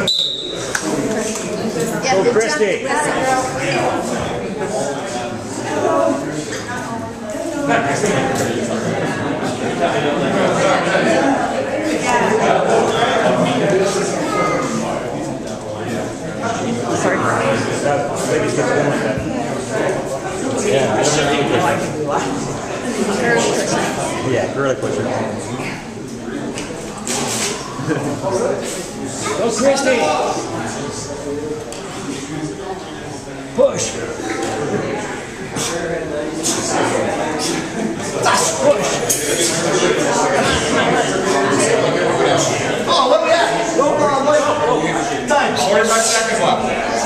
Go, Kristy. Sorry. Yeah. Girly pusher. Yeah, girly pusher. Go, Kristy. Push. Push. Oh, look at that! Go, time. 45 seconds left.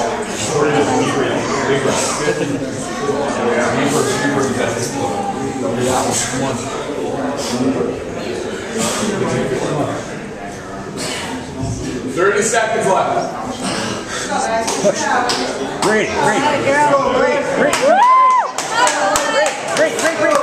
30 seconds left. Push. Great. Great. Great.